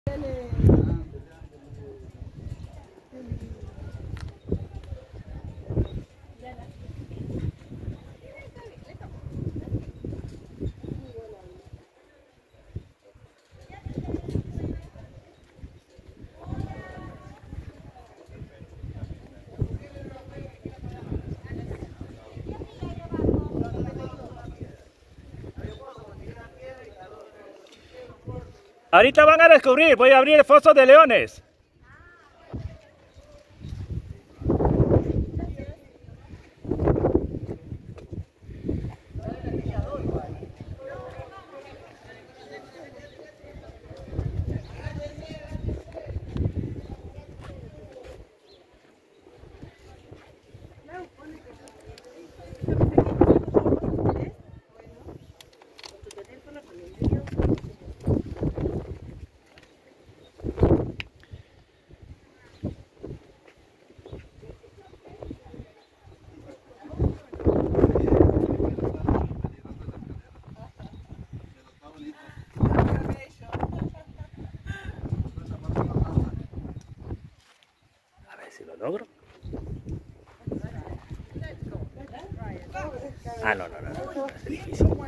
Ahorita van a descubrir, voy a abrir el foso de leones. A ver si lo logro. Ah, no, es difícil.